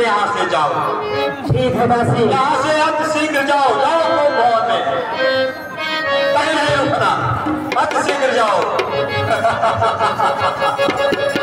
फिर यहाँ से जाओ। ठीक है दासी। यहाँ से अब शीघ्र जाओ, जाओ तो भवन में, कहीं नहीं रुकना, अब शीघ्र जाओ।